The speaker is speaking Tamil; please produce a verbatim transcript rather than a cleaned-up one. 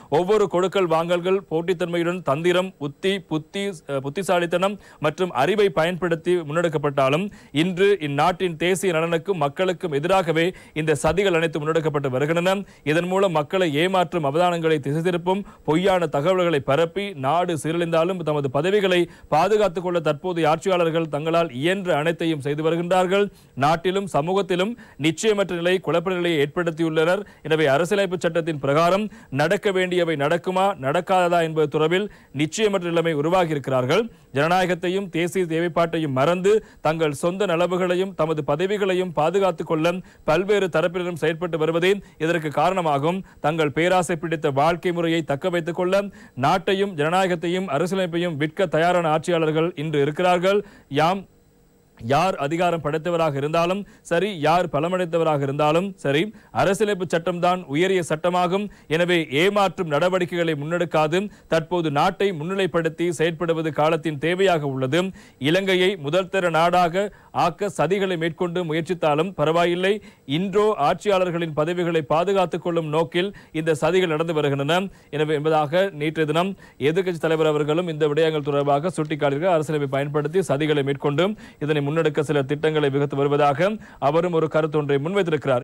ஒவ்வொரு கொடுக்கல் வாங்கல்கள் போட்டித்தன்மையுடன் தந்திரம், உத்தி, புத்தி, புத்திசாலித்தனம் மற்றும் அறிவை பயன்படுத்தி முன்னெடுக்கப்பட்டாலும் இன்று இந்நாட்டின் தேசிய நலனுக்கும் மக்களுக்கும் எதிராகவே இந்த சதிகள் அனைத்து முன்னெடுக்கப்பட்டு வருகின்றன. இதன் மூலம் மக்களை ஏமாற்றும் அவதானங்களை திசை திருப்பும் பொய்யான தகவல்களை பரப்பி நாடு சீரழிந்தாலும் தமது பதவிகளை பாதுகாத்துக் கொள்ள தற்போதைய ஆட்சியாளர்கள் தங்களால் இயன்ற அனைத்தையும் செய்து வருகின்றார்கள். நாட்டிலும் சமூகத்திலும் நிச்சயமற்ற நிலை, குழப்ப நிலையை ஏற்படுத்தியுள்ளனர். எனவே அரசியலமைப்பு சட்டத்தின் பிரகாரம் நடக்க வேண்டியவை நடக்குமா நடக்காததா என்பது தொடர்பில் நிச்சயமற்ற நிலைமை உருவாகி இருக்கிறார்கள். ஜனநாயகத்தையும் தேசிய தேவைப்பாட்டையும் மறந்து தங்கள் சொந்த நலவுகளையும் தமது பதவிகளையும் பாதுகாத்துக் கொள்ள பல்வேறு தரப்பினரும் செயற்பட்டு வருவதே இதற்கு காரணமாகும். தங்கள் பேராசை பிடித்த வாழ்க்கை முறையை தக்க வைத்துக் கொள்ள நாட்டையும் ஜனநாயகத்தையும் அரசியலமைப்பையும் விற்க தயாரான ஆட்சியாளர்கள் இன்று இருக்கிறார்கள். யாம் யார் அதிகாரம் படைத்தவராக இருந்தாலும் சரி, யார் பலமடைத்தவராக இருந்தாலும் சரி, அரசியலமைப்பு சட்டம் தான் உயரிய சட்டமாகும். எனவே ஏமாற்றும் நடவடிக்கைகளை முன்னெடுக்காது தற்போது நாட்டை முன்னிலைப்படுத்தி செயற்படுவது காலத்தின் தேவையாக உள்ளது. இலங்கையை முதல் தர நாடாக ஆக்க சதிகளை மேற்கொண்டு முயற்சித்தாலும் பரவாயில்லை. இன்றோ ஆட்சியாளர்களின் பதவிகளை பாதுகாத்துக் கொள்ளும் நோக்கில் இந்த சதிகள் நடந்து வருகின்றன. எனவே என்பதாக நேற்றைய தினம் எதிர்க்கட்சி தலைவர் அவர்களும் இந்த விடயங்கள் தொடர்பாக சுட்டிக்காட்டியிருக்கிறார். அரசியலமைப்பை பயன்படுத்தி சதிகளை மேற்கொண்டு இதனை முன்னெடுக்க சில திட்டங்களை வகுத்து வருவதாக அவரும் ஒரு கருத்தொன்றை முன்வைத்திருக்கிறார்.